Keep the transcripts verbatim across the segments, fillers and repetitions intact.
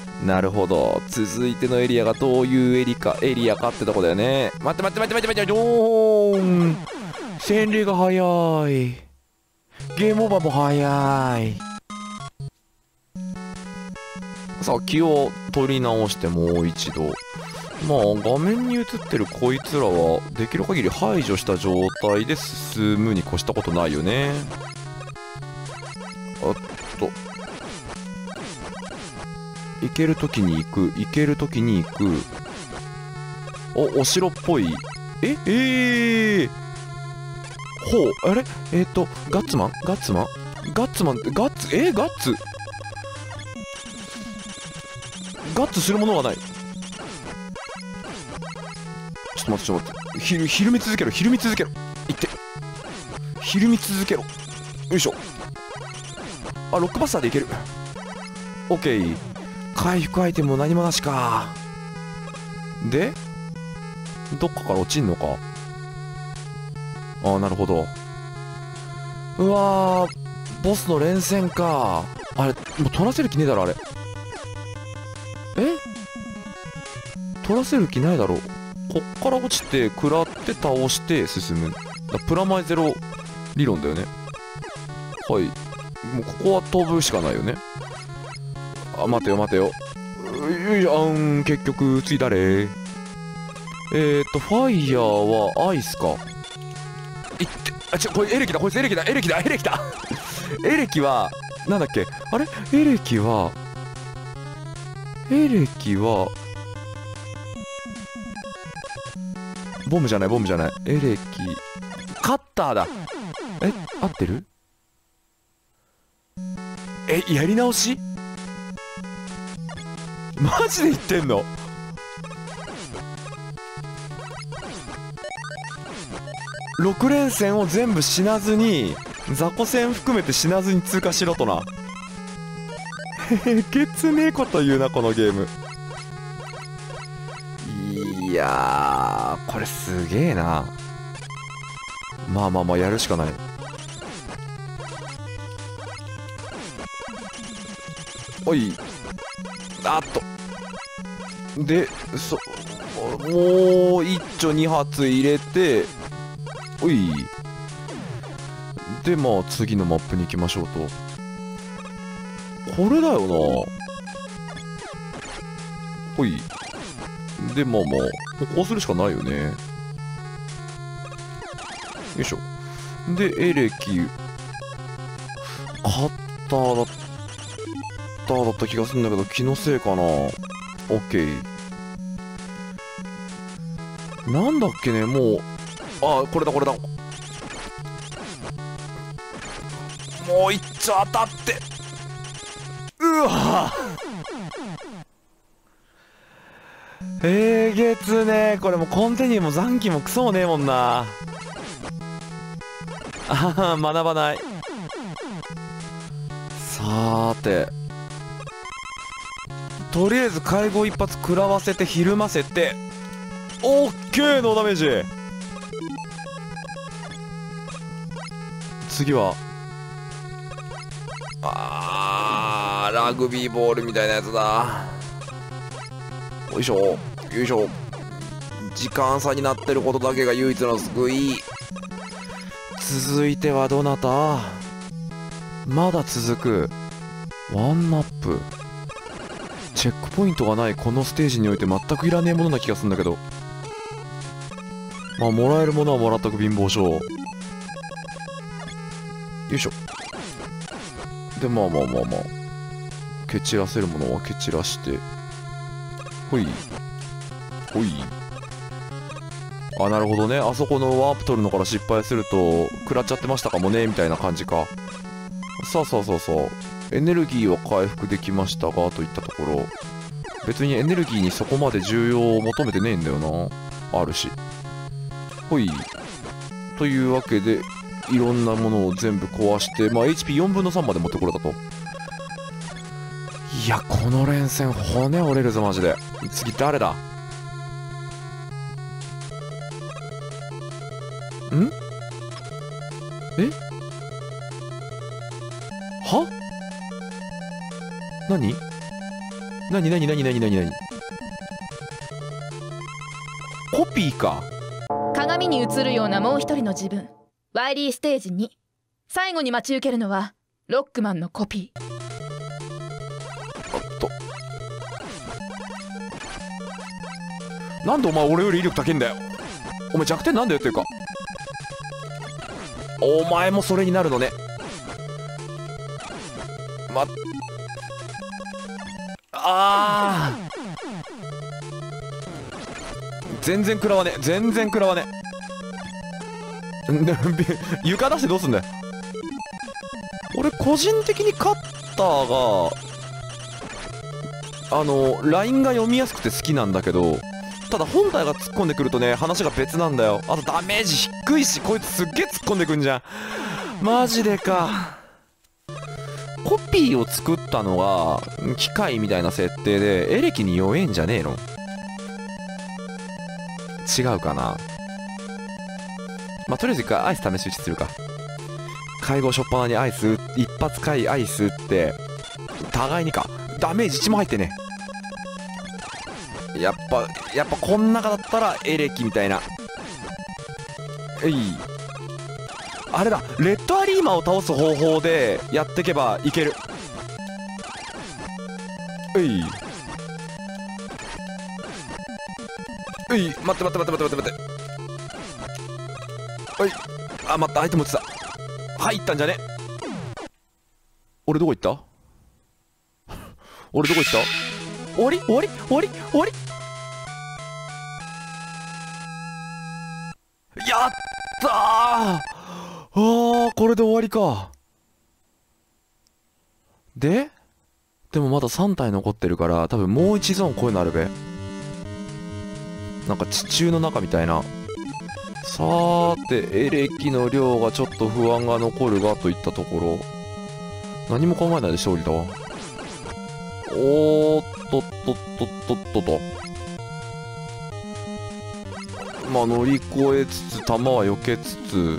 なるほど。続いてのエリアがどういうエリかエリアかってとこだよね。待って待って待って待って待って、ドーン。洗礼が早い。ゲームオーバーも早い。さあ、気を取り直してもう一度。まあ、画面に映ってるこいつらは、できる限り排除した状態で進むに越したことないよね。あっと。行けるときに行く。行けるときに行く。お、お城っぽい。ええー、ほう、あれえっ、ー、と、ガッツマンガッツマンガッツマンって、ガッツ、えー、ガッツガッツするものはない。ちょっと待って、ちょっと待って。ひる、ひるみ続けろ、ひるみ続けろ。いって。ひるみ続けろ。よいしょ。あ、ロックバスターでいける。オッケー。回復アイテムも何もなしか。で、どっかから落ちんのか。ああ、なるほど。うわー、ボスの連戦か。あれ、もう取らせる気ねえだろ、あれ。え取らせる気ないだろ。こっから落ちて、食らって倒して進む。だプラマイゼロ理論だよね。はい。もうここは飛ぶしかないよね。あ、待てよ待てよ。よいしょ、あーん、結局、次誰えーと、ファイヤーはアイスか。いって、あ、違う、これエレキだ、こいつエレキだ、エレキだ、エレキだエレキは、なんだっけあれエレキは、エレキは、ボムじゃない、ボムじゃない。エレキ、カッターだ。え、合ってるえ、やり直しマジで言ってんのろく連戦を全部死なずに、雑魚戦含めて死なずに通過しろとな。えげつねえこと言うな、このゲーム。いやー、これすげえな。まあまあまあ、やるしかない。おい。あっと。で、そ、もう、一丁二発入れて、おい。で、まあ、次のマップに行きましょうと。これだよな。ほい。で、まあまあ、こうするしかないよね。よいしょ。で、エレキ、カッターだっただった気がするんだけど、気のせいかな。オッケー。なんだっけね、もう、あ、これだこれだ。もう一丁当たって。うわえー、げつねー。これもうコンティニューも残機もクソもねえもんな。あは学ばない。さーて。とりあえず介護一発食らわせてひるませて。オッケー、ノーダメージ。次はあー、ラグビーボールみたいなやつだ。よいしょよいしょ。時間差になってることだけが唯一の救い。続いてはどなた？まだ続く。ワンナップ。チェックポイントがないこのステージにおいて全くいらねえものな気がするんだけど。まあ、もらえるものはもらっとく貧乏症。よいしょ。で、まあまあまあまあ。蹴散らせるものは蹴散らして。ほい。ほい。あ、なるほどね。あそこのワープ取るのから失敗すると、食らっちゃってましたかもねみたいな感じか。さあさあさあさあ。エネルギーは回復できましたが、といったところ。別にエネルギーにそこまで重要を求めてねえんだよな。あるし。ほい。というわけで、いろんなものを全部壊して、まあ エイチピーよん 分のさんまで持ってこれたと。いや、この連戦骨折れるぞ、マジで。次誰だ？ん？え？は？何？ なになになになになになにコピーか。 鏡に映るようなもう一人の自分、ワイリーステージに。最後に待ち受けるのはロックマンのコピー。 おっと、なんでお前俺より威力高いんだよ。お前弱点なんだよっていうか、お前もそれになるのね。まあー全然食らわねえ、全然食らわねえ。床出してどうすんだよ。俺個人的にカッターがあのラインが読みやすくて好きなんだけど、ただ本体が突っ込んでくるとね話が別なんだよ。あとダメージ低いし、こいつすっげえ突っ込んでくんじゃん。マジでか。コピーを作ったのが機械みたいな設定でエレキに弱えんじゃねえの？違うかな。まあ、とりあえず一回アイス試し打ちするか。介護しょっぱなにアイス一発回アイスって互いにか。ダメージいちも入ってね。やっぱやっぱこん中だったらエレキみたいな。えい、あれだ、レッドアリーマを倒す方法でやってけばいける。えいえい、待って待って待って待って待って待って。はい、あ、待った、アイテム落ちた。入ったんじゃね。俺どこ行った俺どこ行った。終わり終わり終わり終わり。やったー。あー、これで終わりか。ででもまださん体残ってるから多分もういちゾーンこういうのあるべ。なんか地中の中みたいな。さーて、エレキの量がちょっと不安が残るがといったところ。何も考えないで勝利だわ。おーっとっとっとっとっとと。まあ乗り越えつつ弾は避けつつ、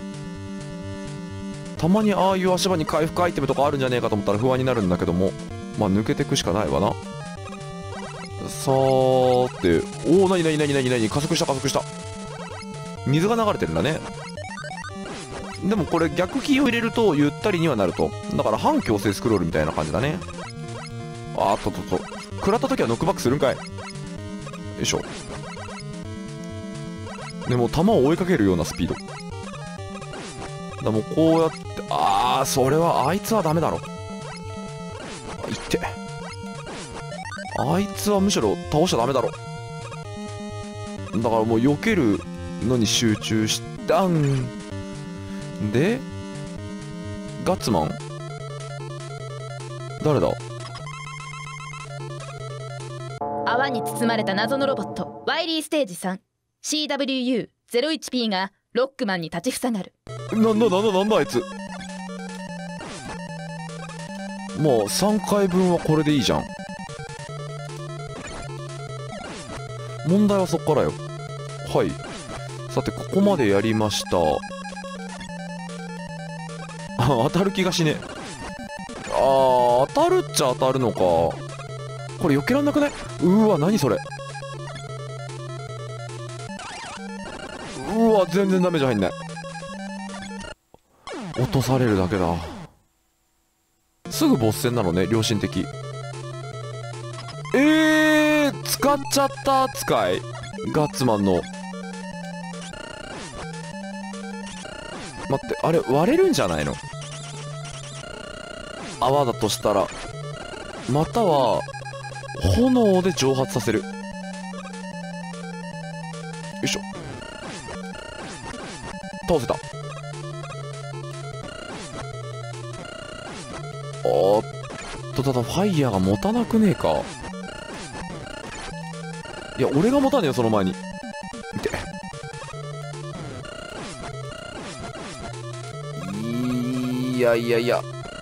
たまにああいう足場に回復アイテムとかあるんじゃねえかと思ったら不安になるんだけども、まあ抜けてくしかないわな。さーて、おお、なになになになになに、加速した加速した。水が流れてるんだね。でもこれ逆キーを入れるとゆったりにはなると。だから反強制スクロールみたいな感じだね。あーっとっとっと、食らった時はノックバックするんかい。よいしょ。でも弾を追いかけるようなスピードだ。もうこうやって、あー、それはあいつはダメだろ。いって、あいつはむしろ倒しちゃダメだろ。だからもう避けるのに集中したんで、ガッツマン誰だ。 泡に包まれた謎のロボットワイリーステージ スリー シーダブリューユーゼロワンピー がロックマンに立ちふさがる。 なんだなんだなんだあいつ。もうさんかいぶんはこれでいいじゃん。問題はそっからよ。はい、さてここまでやりました。あ、当たる気がしねえ。あー、当たるっちゃ当たるのか。これ避けらんなくない？うーわ、何それ。うーわ、全然ダメージ入んない。落とされるだけだ。すぐボス戦なのね、良心的。えー、使っちゃった扱い。ガッツマンの。待って、あれ割れるんじゃないの？泡だとしたら。または炎で蒸発させる。よいしょ。倒せた。おーっと、ただファイヤーが持たなくねえか。いや、俺が持たねえよ、その前に。見て。いやいやいや。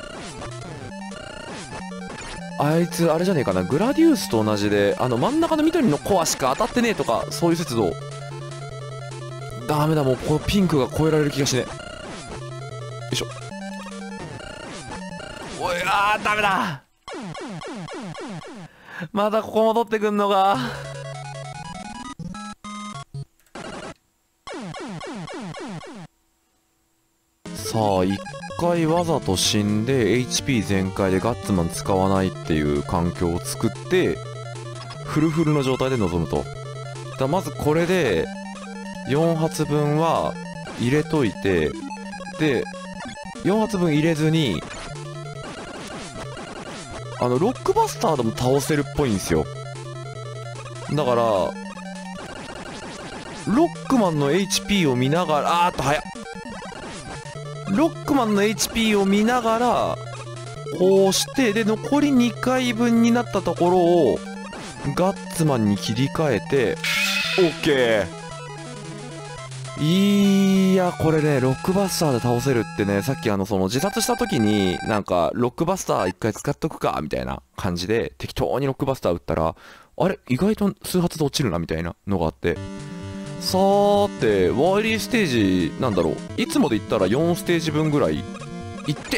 あいつ、あれじゃねえかな。グラディウスと同じで、あの、真ん中の緑のコアしか当たってねえとか、そういう説どう？ダメだ、もう、このピンクが超えられる気がしねえ。よいしょ。おい、あー、ダメだ。 またここ戻ってくんのか。さあ一回わざと死んで エイチピー 全開でガッツマン使わないっていう環境を作ってフルフルの状態で臨むと。だまずこれでよん発分は入れといて、でよん発分入れずにあのロックバスターでも倒せるっぽいんですよ。だからロックマンの エイチピー を見ながら、あーっと早っ、ロックマンの エイチピー を見ながらこうして、で残りにかいぶんになったところをガッツマンに切り替えて OK。 いやこれねロックバスターで倒せるってね、さっきあのその自殺した時になんかロックバスター一回使っとくかみたいな感じで適当にロックバスター打ったら、あれ意外と数発で落ちるなみたいなのがあって、さーてワイリーステージなんだろう、いつもで言ったらよんステージ分ぐらいいって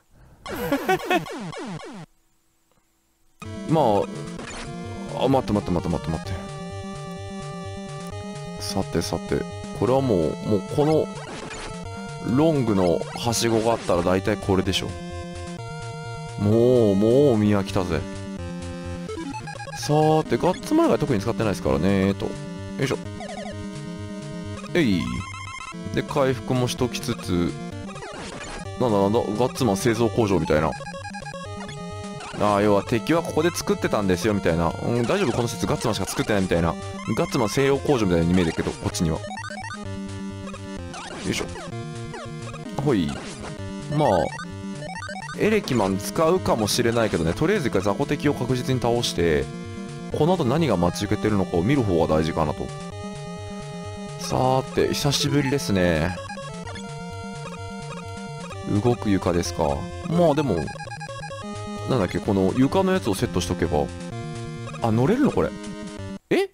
ーまああ待って待って待って待って待って、さてさてこれはもうもうこのロングのはしごがあったら大体これでしょ。もうもう見飽きたぜ。さーてガッツマン以外特に使ってないですからねーと、よいしょ。えいで回復もしときつつ、なんだなんだガッツマン製造工場みたいな、ああ要は敵はここで作ってたんですよみたいな、うん、大丈夫この説ガッツマンしか作ってないみたいな、ガッツマン製造工場みたいに見えるけどこっちには。よいしょ。ほい。まあエレキマン使うかもしれないけどね、とりあえず一回雑魚敵を確実に倒してこの後何が待ち受けてるのかを見る方が大事かなと。さーて久しぶりですね。動く床ですか。まあでもなんだっけ、この床のやつをセットしとけば、あ乗れるのこれ。え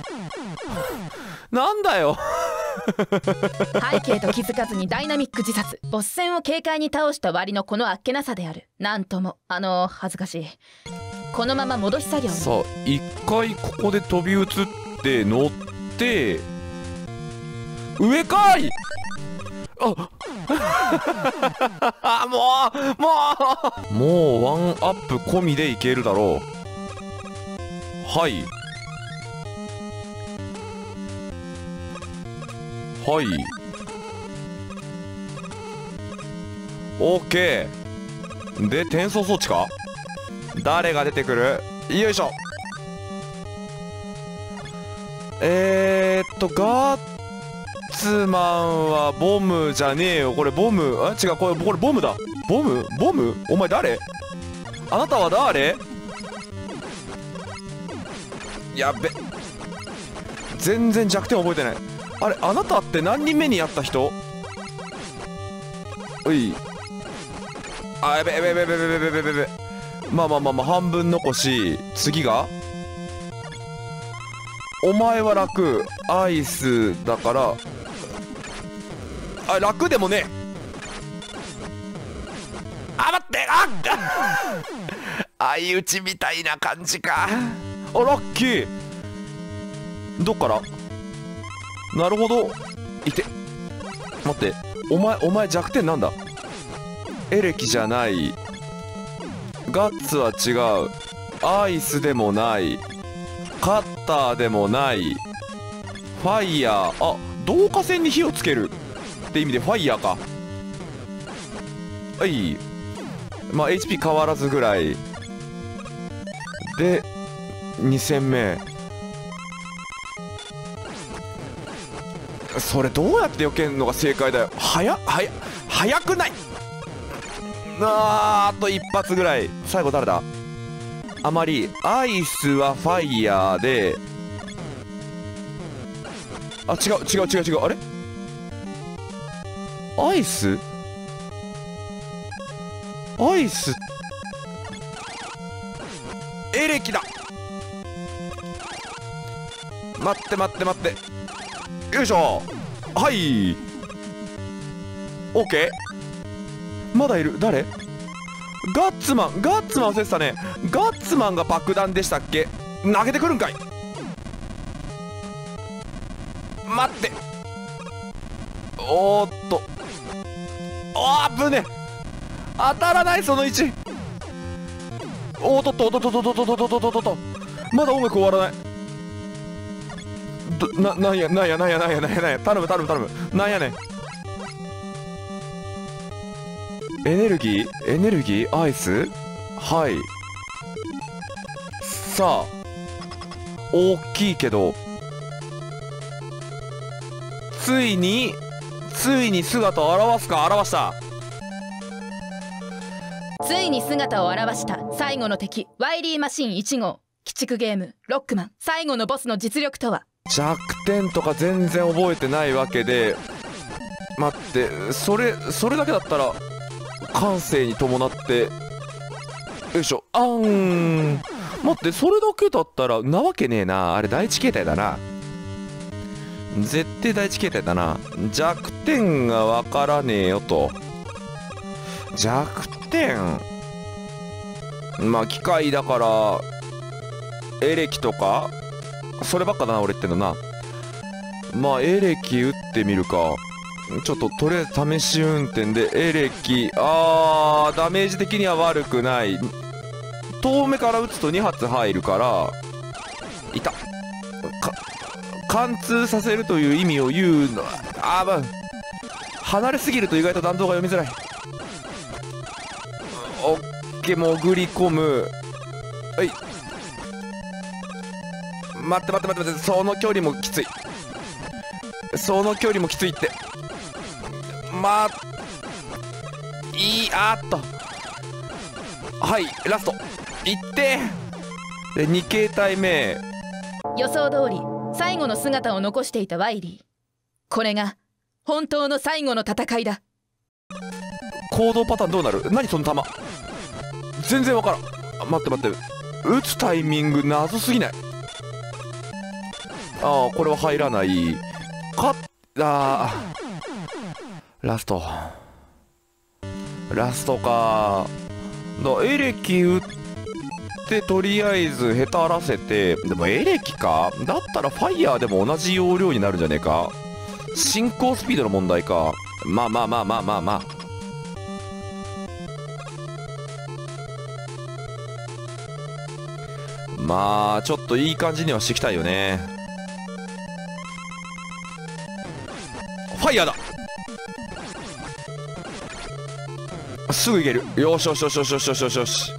なんだよ背景と気づかずにダイナミック自殺、ボス戦を軽快に倒した割のこのあっけなさである。なんともあの恥ずかしい。このまま戻し作業に。 さあ一回ここで飛び移って乗って上かい。ああもうもうもうワンアップ込みでいけるだろう。はいはい OK で転送装置か。誰が出てくる。よいしょ。えー、っとガッツマンはボムじゃねえよこれ。ボムあ違うこれこれボムだ。ボムボムお前誰。あなたは誰。やべ全然弱点覚えてない。あれあなたって何人目にやった人。おいあやべやべやべやべやべやべやべやべ。まあまあまあまあ半分残し、次がお前は楽アイスだから、あ楽でもね。あ待ってあ相打ちみたいな感じか。あラッキー。どっから。なるほど。いて待ってお前お前弱点なんだ。エレキじゃない、ガッツは違う、アイスでもない、カッターでもない、ファイヤー、あ導火線に火をつけるって意味でファイヤーか。はいまあ エイチピー 変わらずぐらいでに戦目。それどうやって避けるのが正解だよ。早っ早っ早くない。あーあと一発ぐらい。最後誰だ。あまりアイスはファイヤーで、あ違う違う違う違う。あれアイスアイスエレキだ。待って待って待ってよいしょ。はいオッケー。まだいる。誰ガッツマンガッツマン忘れてたね。ガッツマンが爆弾でしたっけ。投げてくるんかい。待って、おーっと、あー、危ね、当たらない。その位置。おーっとっとっとっとっとっとっとっとっとっとっと、まだ音楽終わらない。どななんやなんやなんやなんやなんやなんや、頼む頼む頼む、なんやねん。エネルギーエネルギーアイス、はい。さあ、大きいけど、ついについに姿を現すか。現した。 ついに姿を現した最後の敵、ワイリーマシンいち号。鬼畜ゲームロックマン、最後のボスの実力とは。 弱点とか全然覚えてないわけで、待って、それそれだけだったら感性に伴って、よいしょ、あーん、待って、それだけだったらなわけねえな。あれ第一形態だな、絶対第一形態だな。弱点がわからねえよと。弱点、まあ機械だからエレキとかそればっかだな俺言ってんのな。まあエレキ打ってみるか。ちょっととりあえず試し運転でエレキ、あー、ダメージ的には悪くない。遠目から打つとに発入るから、いたか、貫通させるという意味を言うのは、あー、まあ離れすぎると意外と弾道が読みづらい。オッケー、潜り込む。はい、待って待って待って待って、その距離もきつい。その距離もきついって。まあいい、あーっと、はい、ラストいってでに形態目。 予想通り最後の姿を残していたワイリー。これが本当の最後の戦いだ。 行動パターンどうなる。何その弾、全然わからん。あ、待って待って、撃つタイミング謎すぎない。ああ、これは入らない。かっ、あー、ラストラストか。だエレキ打ってとりあえずへたらせて、でもエレキか。だったらファイヤーでも同じ要領になるんじゃねえか。進行スピードの問題か。まあまあまあまあまあまあ、まあちょっといい感じにはしてきたいよね。ファイヤーだ。すぐいける。よしよしよしよしよしよしよしよし。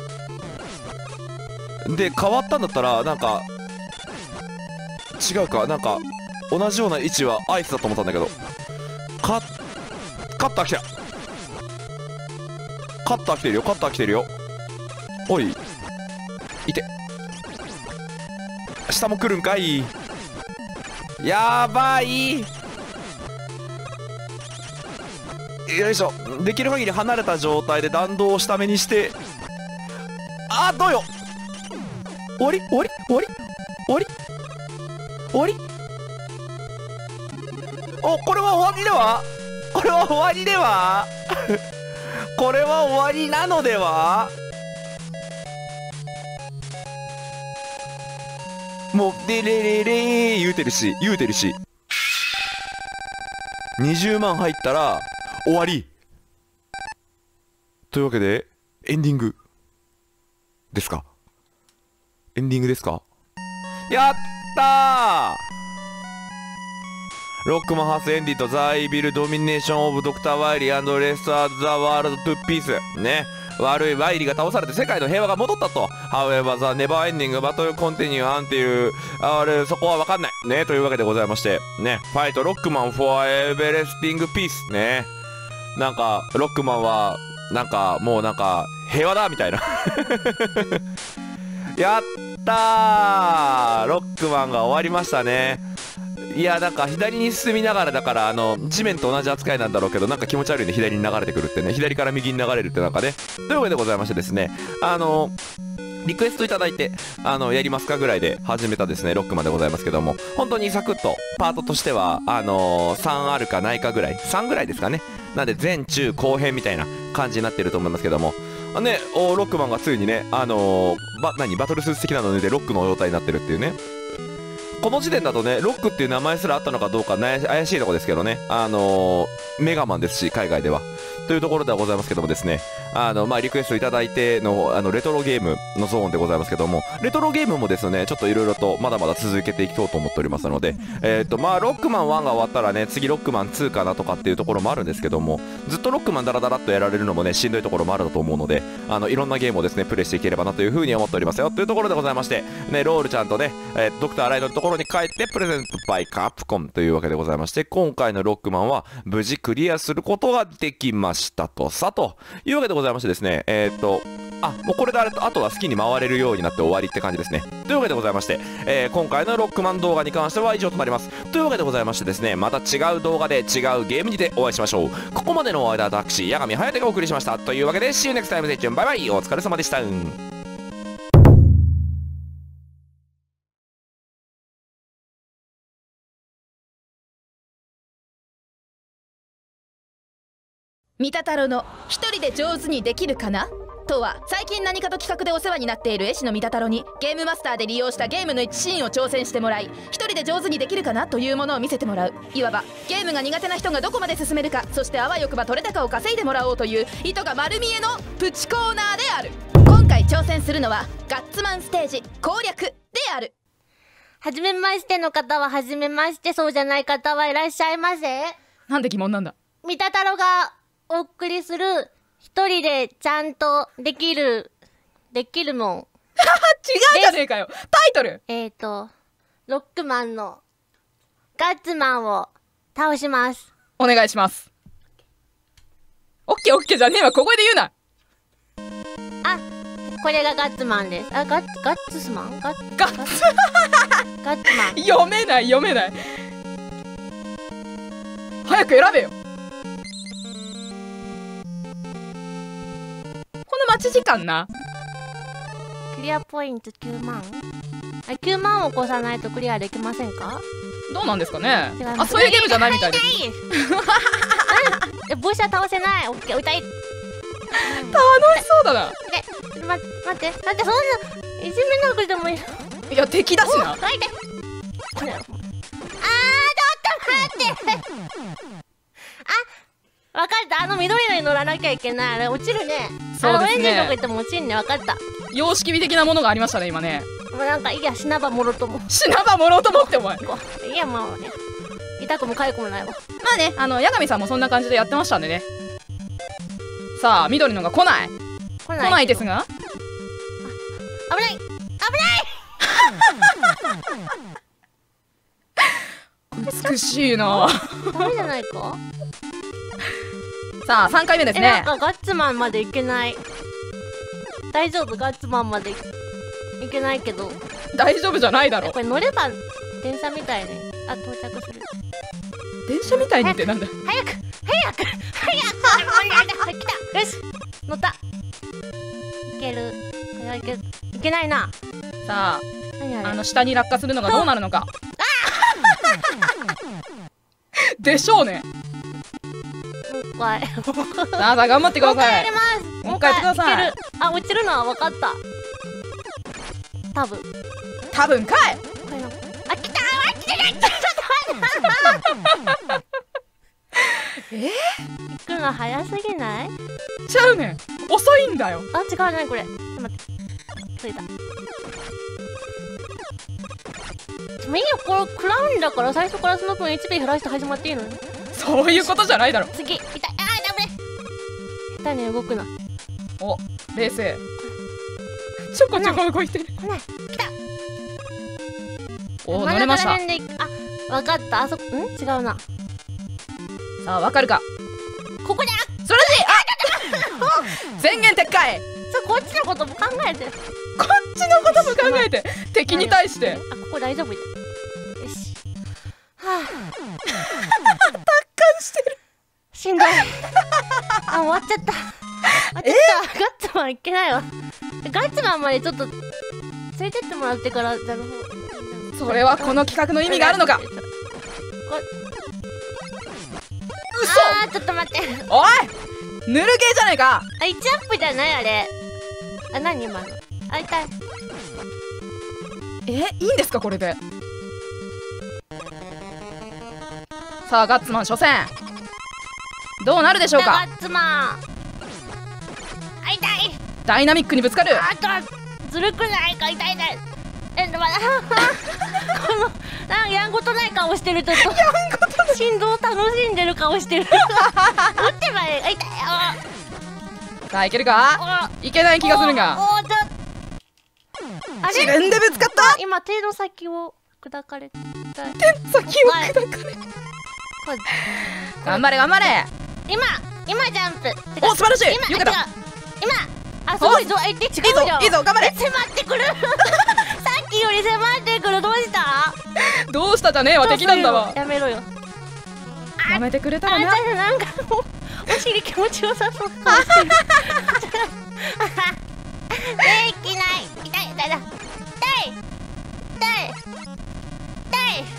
で変わったんだったらなんか違うか、なんか同じような位置はアイスだと思ったんだけど、カカッター来た。カッター来てるよ、カッター来てるよ。おい、いて、下も来るんかい。やばい。よいしょ。できる限り離れた状態で弾道を下目にして、あー、どうよ。終わり終わり終わり終わり終わり。お、これは終わりではこれは終わりではこれは終わりなのでは。もうでれれれー言うてるし言うてるし、にじゅうまん入ったら終わりというわけで、エンディングですか。エンディングですか。やったー。ロックマンハースエンディとザ・イビル・ドミネーション・オブ・ドクター・ワイリー&レストアーズ・ザ・ワールド・トゥ・ピースね。悪いワイリーが倒されて世界の平和が戻ったと。However, the never ending battle continue on っていう、あれ、そこは分かんないね。というわけでございましてね、ファイトロックマン for everlasting peace ね。なんかロックマンはなんかもうなんか平和だみたいなやったー、ロックマンが終わりましたね。いや、なんか左に進みながらだから、あの地面と同じ扱いなんだろうけど、なんか気持ち悪いね、左に流れてくるってね、左から右に流れるってなんかね。というわけでございましてですね、あのリクエストいただいて、あのやりますかぐらいで始めたですねロックマンでございますけども、本当にサクッとパートとしてはあのー、さんあるかないかぐらい、さんぐらいですかね。なんで前中後編みたいな感じになってると思いますけども、 ね、おロックマンがついにね、あのー、ば何バトルスーツ的なのでロックの状態になってるっていうね。この時点だとね、ロックっていう名前すらあったのかどうかね、怪しいとこですけどね、あのー、メガマンですし、海外では。というところではございますけどもですね、あの、まあ、リクエストいただいての、あの、レトロゲームのゾーンでございますけども、レトロゲームもですね、ちょっといろいろとまだまだ続けていこうと思っておりますので、えっと、まあ、ロックマンワンが終わったらね、次ロックマンツーかなとかっていうところもあるんですけども、ずっとロックマンダラダラっとやられるのもね、しんどいところもあると思うので、あの、いろんなゲームをですね、プレイしていければなというふうに思っておりますよ。というところでございまして、ね、ロールちゃんとね、えー、ドクターライドのところに帰って、プレゼントバイカプコンというわけでございまして、今回のロックマンは無事クリアすることができましたとさ、というわけでございましてですね、えー、っと、あ、もうこれであれと、あとは好きに回れるようになって終わりって感じですね。というわけでございまして、えー、今回のロックマン動画に関しては以上となります。というわけでございましてですね、また違う動画で違うゲームにてお会いしましょう。ここまでのお間、私、八神颯がお送りしました。というわけで、See you next time, stay tuned, バイバイ、お疲れ様でした。 三田太郎の一人で上手にできるかなとは、最近何かと企画でお世話になっている絵師の三田太郎にゲームマスターで利用したゲームの一シーンを挑戦してもらい、一人で上手にできるかなというものを見せてもらう、いわばゲームが苦手な人がどこまで進めるか、そしてあわよくば取れ高を稼いでもらおうという意図が丸見えのプチコーナーである。今回挑戦するのはガッツマンステージ攻略である。 はじめましての方ははじめまして、そうじゃない方はいらっしゃいませ。 なんで疑問なんだ。 三田太郎がお送りする一人でちゃんとできるできるもん違うじゃねえかよ。タイトルえーとロックマンのガッツマンを倒します。 お願いします。オッケーオッケーじゃねえわ、小声で言うな。 あ、これがガッツマンです。あ、ガッガッツスマンガッガッツガッツマン読めない読めない。早く選べよ。この待ち時間な。 クリアポイントきゅうまん。あ、きゅうまんを越さないとクリアできませんか？ どうなんですかね。あ、 違います。 そういうゲームじゃないみたいです。 え、帽子は倒せない。オッケー、歌い。 楽しそうだな。 え、ま、待って、待って、そんないじめなくてもいい。 いや、敵だしな。 お、書いて。これ。あー、ちょっと待って。あ、わかった。あの緑のに乗らなきゃいけない。あれ落ちるね。 そうですね。 あのオレンジのとこ行っても落ちんね。わかった。 様式美的なものがありましたね、今ね。 もうなんかいいや、死なばもろとも。 死なばもろともってお前。 いいや、もうね。痛くも痒くもないわ。 まあね、あの八神さんもそんな感じでやってましたんでね。さあ、緑のが来ない。 来ない。 来ないですが。 危ない。危ない。 美しいな。 ダメじゃないか。 さあ、さんかいめですえ、なねん。かガッツマンまでいけない。大丈夫？ガッツマンまでいけないけど。 大丈夫じゃないだろ。 これ乗れば電車みたいね。あ、到着する。 電車みたいにってなんだ。 早く早く早く来た。よし、乗った。いける。これはいける。いけないな。 さあ、 何あれ。 あの下に落下するのがどうなるのか。でしょうね。 もう一回。 さあ、頑張ってください。 もう一回やります。 もう一回やってください。 いける。あ、落ちるのは分かった。多分。 多分かい。 これの。あ、来た。あ、来てない。ちょっと待って。 えー、 行くの早すぎない？ ちゃうねん。遅いんだよ。 あ、違う、何これ。ちょっと待って。ついた。でもいいよ、これクラウンだから最初からその分 エイチピー 減らして始まっていいのに。 そういうことじゃないだろ。 次、痛い。あー、ダメ。下手に動くな。 お、冷静。ちょこちょこ動いてる。 来ない。来た。 お、乗れました。 あ、わかった。あそこ、ん？違うな。 さあ、わかるか。 ここで、 それであ宣言撤回。 そう、こっちのことも考えて。 こっちのことも考えて。敵に対して。 あ、ここ大丈夫じゃん。よし。はぁ。 達観してる。 しんどい。あ、終わっちゃった。終わっちゃった。ガッツマンいけないわ。ガッツマンまでちょっと連れてってもらってからじゃの方。 それはこの企画の意味があるのか。 嘘。あー、ちょっと待って。 おい、 ぬる系じゃないか。 あ、いちアップじゃないあれ。あ、何今の。あ、痛い。 え、いいんですかこれで。さあガッツマン初戦どうなるでしょうか。 ガッツマン。あ、痛い。 ダイナミックにぶつかる。 あとずるくないか。痛い痛い。え、でもこのなんかやんごとない顔してる。ちょっとやんごとない振動楽しんでる顔してる。打ってまえ。あ、痛い。あさあいけるか。いけない気がするが。 おー、ちょあれ自分でぶつかった。 今手の先を砕かれた。 手先を砕かれ。頑張れ頑張れ。 今今ジャンプ。 お、素晴らしい。 今よかった。 今あ、すごいぞ。え、で近いじゃん。 いいぞいいぞ頑張れ。 迫ってくる。さっきより迫ってくる。どうした？ どうしたじゃねえわ。敵なんだわ。 やめろよ。 やめてくれたらな。 あ、なんかもうお尻気持ちよさそうな顔してる。できない。痛い痛い痛い痛い痛い痛い。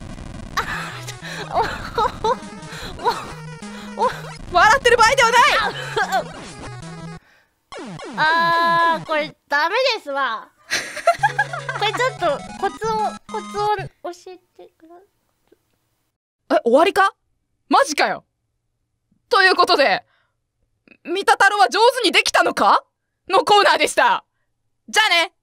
笑ってる場合ではない。 あー、これダメですわ。これちょっとコツをコツを教えてください。 え、終わりか。マジかよ。ということで三田太郎は上手にできたのかのコーナーでした。じゃあね。